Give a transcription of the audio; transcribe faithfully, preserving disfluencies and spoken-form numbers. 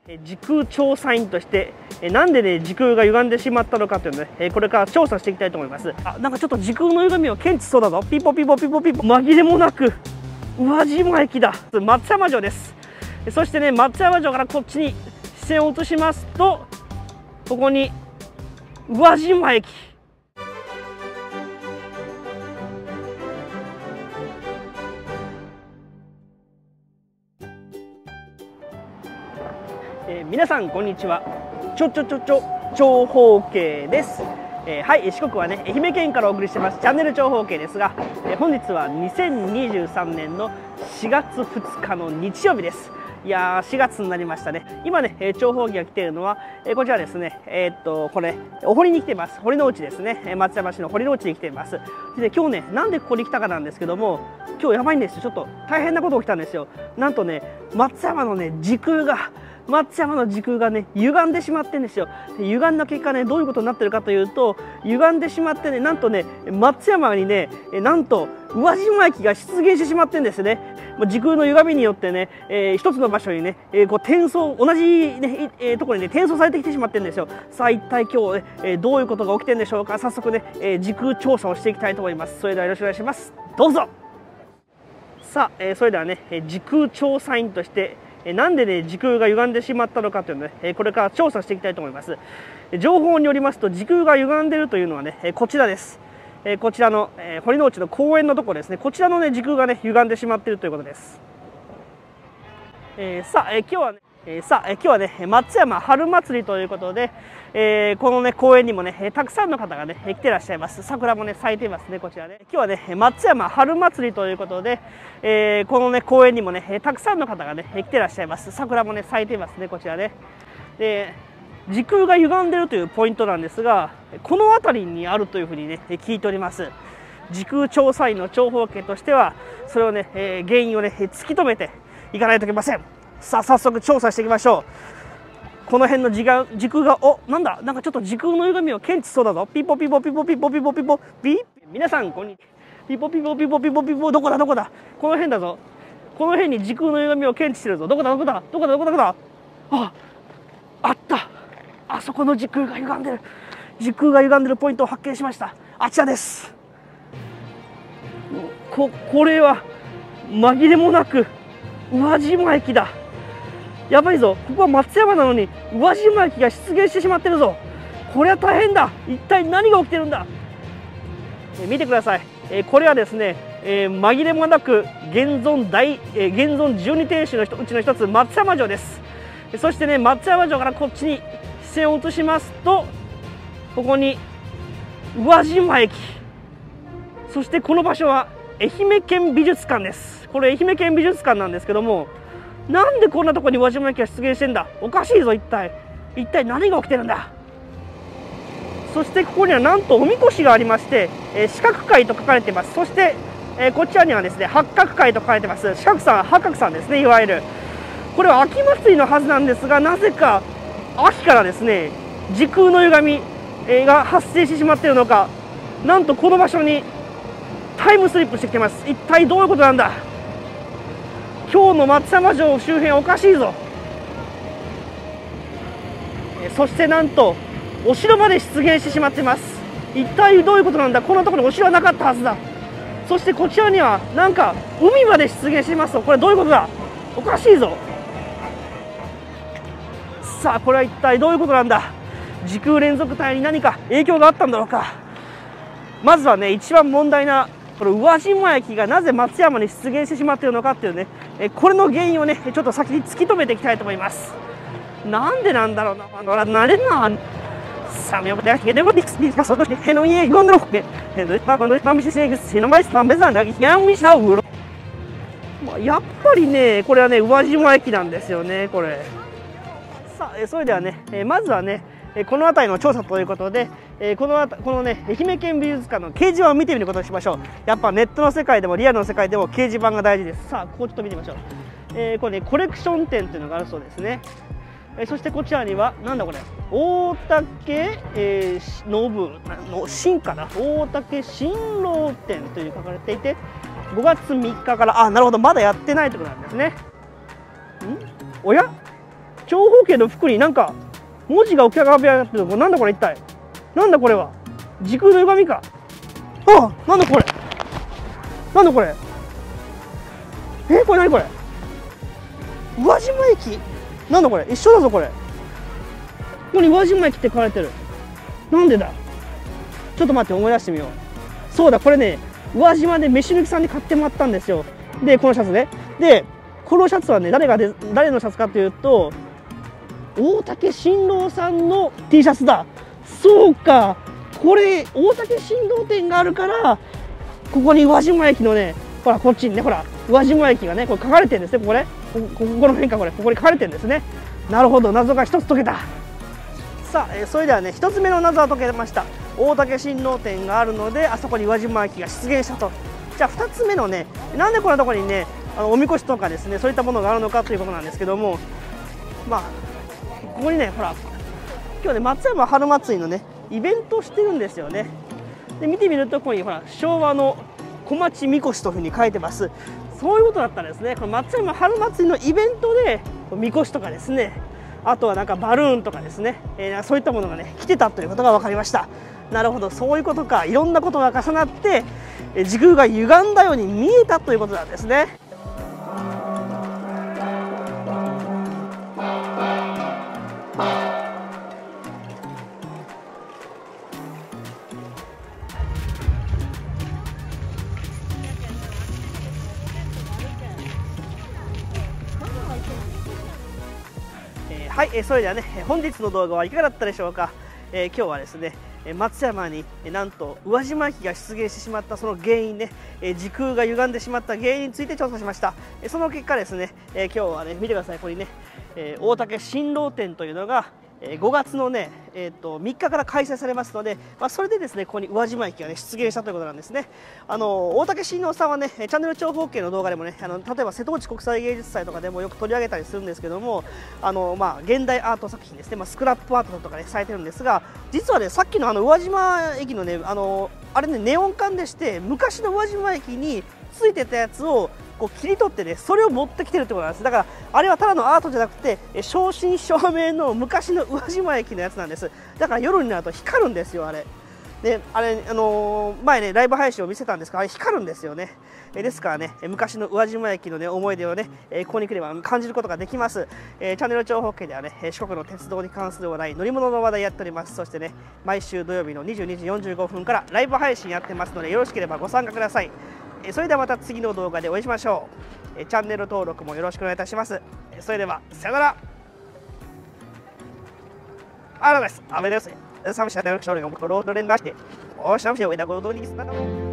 時空調査員としてなんでね時空が歪んでしまったのかというのをねこれから調査していきたいと思います。あ、なんかちょっと時空の歪みを検知しそうだぞ。ピポピポピポピポ、紛れもなく宇和島駅だ。松山城です。そしてね松山城からこっちに視線を移しますと、ここに宇和島駅。えー、皆さんこんにちは。ちょちょちょちょ長方形です。えー、はい、四国はね愛媛県からお送りしてますチャンネル長方形ですが、えー、本日はにせんにじゅうさんねんのしがつふつかの日曜日です。いやーしがつになりましたね。今ね、えー、長方形が来ているのは、えー、こちらですね。えー、っとこれお堀に来ています。堀之内ですね。松山市の堀之内に来ています。で、今日ねなんでここに来たかなんですけども、今日やばいんですよ。ちょっと大変なことが起きたんですよ。なんとね松山のね時空が松山の時空がね歪んでしまってんですよ。で歪んだ結果ねどういうことになってるかというと、歪んでしまってねなんとね松山にねなんと宇和島駅が出現してしまってんですね。時空の歪みによってね、えー、一つの場所にね、えー、こう転送同じね、えー、ところにね転送されてきてしまってるんですよ。さあ一体今日ね、えー、どういうことが起きてるんでしょうか。早速ね、えー、時空調査をしていきたいと思います。それではよろしくお願いします。どうぞ。さあ、えー、それではね時空調査員としてなんでね時空が歪んでしまったのかというのをねこれから調査していきたいと思います。情報によりますと時空が歪んでいるというのはねこちらです。こちらの堀之内の公園のところですね。こちらのね時空がね歪んでしまっているということです。えー、さあ、えー、今日はねえー、さあ、えー、今日はね松山春祭りということで、えー、このね公園にもねたくさんの方がね来てらっしゃいます。桜もね咲いていますね。こちらね今日はね松山春祭りということで、えー、このね公園にもねたくさんの方がね来てらっしゃいます。桜もね咲いていますね。こちらねで時空が歪んでいるというポイントなんですが、この辺りにあるというふうにね聞いております。時空調査員の長方形としてはそれをね、えー、原因をね突き止めていかないといけません。さあ早速調査していきましょう。この辺の時間時空がおなんだなんかちょっと時空の歪みを検知しそうだぞ。ピポピポピポピポピポピポピ。皆さんこんにちは。ピポピポピポピポピポ、どこだどこだ、この辺だぞ。この辺に時空の歪みを検知してるぞ。どこだどこだどこだどこだどこだ。ああった。あそこの時空が歪んでる。時空が歪んでるポイントを発見しました。あちらです。ここれは紛れもなく宇和島駅だ。やばいぞ。ここは松山なのに宇和島駅が出現してしまってるぞ。これは大変だ。一体何が起きてるんだ。え見てください。えこれはですね、えー、紛れもなく現存大、えー、現存じゅうに天守のうちの一つ松山城です。そしてね松山城からこっちに視線を移しますと、ここに宇和島駅、そしてこの場所は愛媛県美術館です。これ愛媛県美術館なんですけども、なんでこんなところに宇和島駅が出現してんだ。おかしいぞ。一体一体何が起きてるんだ。そしてここにはなんとおみこしがありまして、えー、四角貝と書かれています。そして、えー、こちらにはですね八角貝と書かれています。四角さん八角さんですね。いわゆるこれは秋祭りのはずなんですが、なぜか秋からですね時空の歪みが発生してしまっているのか、なんとこの場所にタイムスリップしてきてます。一体どういうことなんだ。今日の松山城周辺おかしいぞ。そしてなんとお城まで出現してしまっています。一体どういうことなんだ。こんなところにお城はなかったはずだ。そしてこちらにはなんか海まで出現していますと。これどういうことだ。おかしいぞ。さあこれは一体どういうことなんだ。時空連続体に何か影響があったんだろうか。まずはね一番問題なこの宇和島駅がなぜ松山に出現してしまっているのかっていうね、えこれの原因をねちょっと先に突き止めていきたいと思います。なんでなんだろうな。あのなれなさあやっぱりでもディスピーカーそのへの家ゴンドロッケへのパパのパミシセグスの前スタンベザンだけやんみしゃうろ。やっぱりねこれはね宇和島駅なんですよねこれ。さあそれではねまずはねこの辺りの調査ということで、このこのね愛媛県美術館の掲示板を見てみることにしましょう。やっぱネットの世界でもリアルの世界でも掲示板が大事です。さあここちょっと見てみましょう。えー、これねコレクション展っていうのがあるそうですね。えー、そしてこちらにはなんだこれ大竹、えー、のぶの新かな大竹新郎展という書かれていて、ごがつみっかから、あなるほどまだやってないところなんですね。んおや長方形の服になんか文字が浮き上がってる。なんだこれ一体。なんだこれは。時空の歪みか。あ、なんだこれ。なんだこれ。え、これ何これ。宇和島駅。なんだこれ。一緒だぞこれ。ここに宇和島駅って書かれてる。なんでだ。ちょっと待って、思い出してみよう。そうだ、これね、宇和島で飯抜きさんで買ってもらったんですよ。で、このシャツね。で、このシャツはね、誰がで誰のシャツかというと、大竹新郎さんの T シャツだ。そうか、これ大竹新郎店があるから、ここに宇和島駅のね、ほらこっちにね、ほら宇和島駅がね、これ書かれてるんですね。ここね、ここここの辺か、これここに書かれてるんですね。なるほど、謎が一つ解けた。さあ、えー、それではね、一つ目の謎は解けました。大竹新郎店があるので、あそこに宇和島駅が出現したと。じゃあふたつめのね、なんでこんなところにね、あのおみこしとかですね、そういったものがあるのかということなんですけども、まあここにね、ほら今日ね、松山春祭りのねイベントをしてるんですよね。で見てみると、ここにほら昭和の小町みこしというふうに書いてます。そういうことだったんですね。この松山春祭りのイベントでみこしとかですね、あとはなんかバルーンとかですね、えー、そういったものがね来てたということが分かりました。なるほど、そういうことか。いろんなことが重なって時空が歪んだように見えたということなんですね。はい、それではね、本日の動画はいかがだったでしょうか。えー、今日はですね、松山になんと宇和島駅が出現してしまったその原因ね、時空が歪んでしまった原因について調査しました。その結果ですね、今日はね、見てください、ここにね、大竹新郎展というのがごがつのね、えー、とみっかから開催されますので、まあ、それでですね、ここに宇和島駅が、ね、出現したということなんですね。あの大竹新郎さんはね、チャンネル長方形の動画でもね、あの例えば瀬戸内国際芸術祭とかでもよく取り上げたりするんですけども、あの、まあ、現代アート作品ですね、まあ、スクラップアートとかねされてるんですが、実はね、さっきのあの宇和島駅のね、あのあれね、ネオン管でして、昔の宇和島駅についてたやつをこう切り取ってね、それを持ってきてるってことなんです。だからあれはただのアートじゃなくて、正真正銘の昔の宇和島駅のやつなんです。だから夜になると光るんですよ、あれ。で、あれ、あのー、前ねライブ配信を見せたんですが、あれ光るんですよね。えですからね、昔の宇和島駅のね思い出をね、えここに来れば感じることができます。えー、チャンネル長方形ではね、四国の鉄道に関する話題、乗り物の話題やっております。そしてね、毎週土曜日のにじゅうにじよんじゅうごふんからライブ配信やってますので、よろしければご参加ください。それではまた次の動画でお会いしましょう。チャンネル登録もよろしくお願いいたします。それではさよなら。あらです。雨です。Sampai saya dari sore ngomong ke road dan nasi. Oh, sampai saya udah gue tuh di sana.